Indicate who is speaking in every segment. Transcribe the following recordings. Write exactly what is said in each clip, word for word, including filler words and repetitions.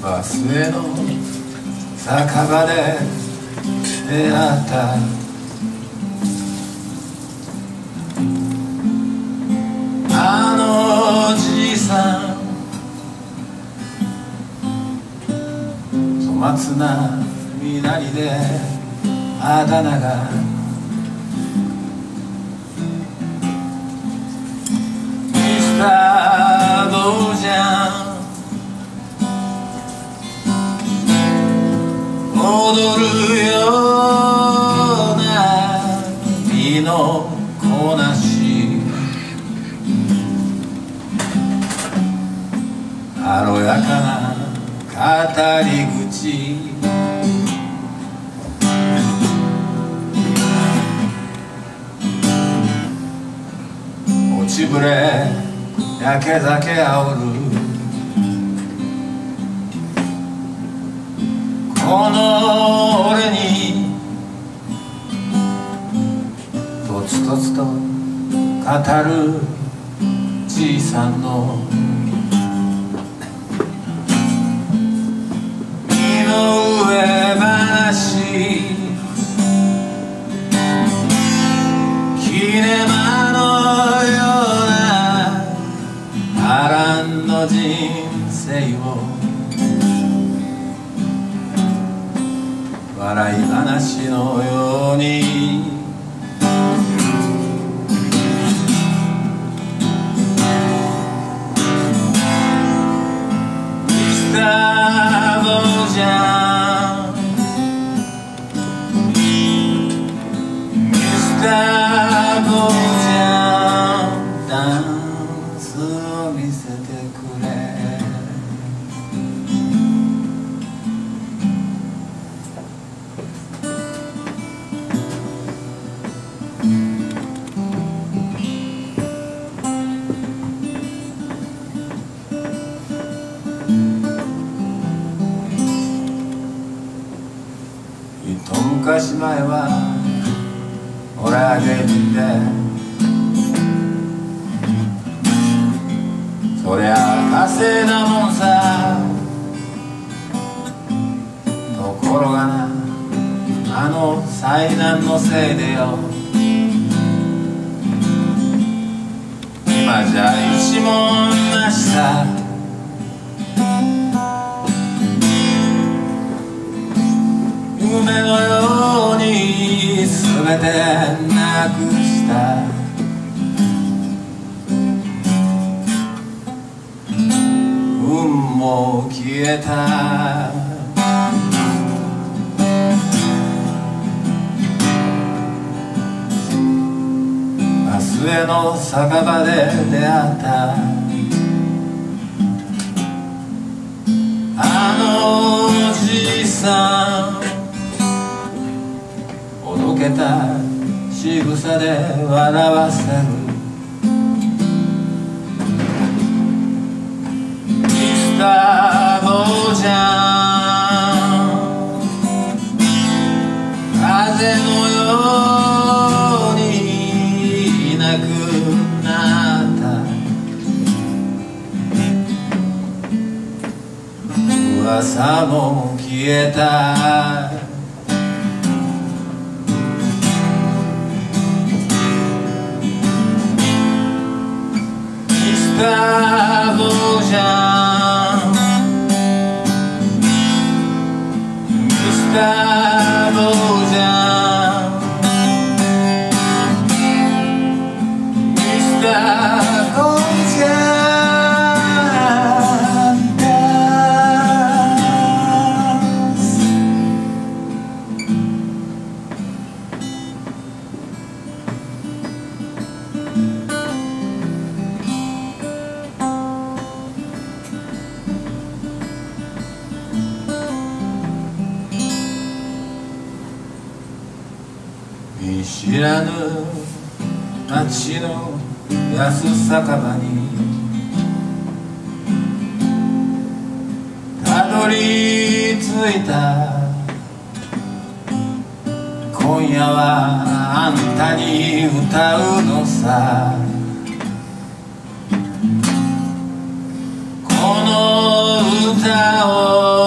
Speaker 1: バスへの酒場で出会ったあのじいさん、粗末な身なりであだ名がミスターボージャン、踊るような身のこなし、軽やかな語り口、落ちぶれ焼け酒あおるこの俺にとつとつと語るじいさんの身の上話、キネマのような波乱の人生を笑い話のようにミスターボージャン、ミスターボージャン、ダンスを見せてくれ。一昔前は俺は芸人で、そりゃ稼いだもんさ。ところがな、あの災難のせいでよ、今じゃ一文なしさ。夢のように全てなくした運も消えた。バスへの酒場で出会ったあのじいさん、おどけた仕草で笑わせるミスターボージャン、風のようにいなくなった噂も消えた。ミスターボージャン、ミスターボージャン、ミスターボージャン、ダンス。見知らぬ街の安酒場にたどり着いた。今夜はあんたに歌うのさ。この歌を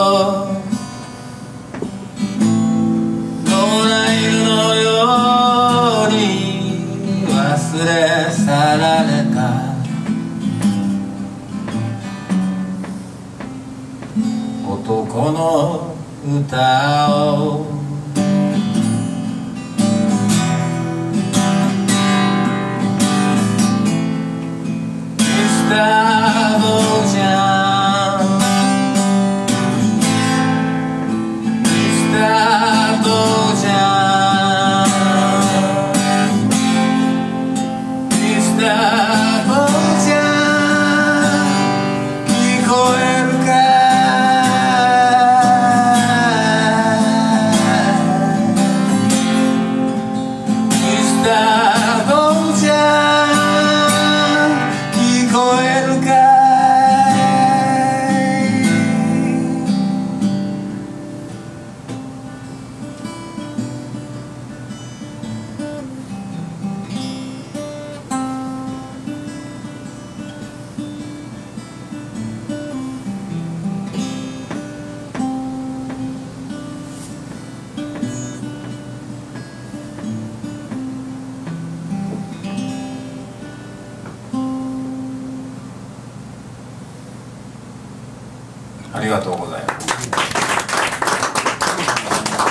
Speaker 1: この歌をミスター坊ちゃんミスター坊ちゃんミスター坊ちゃん聞こえるかミスター坊ちゃん聞こえるかありがとうございます。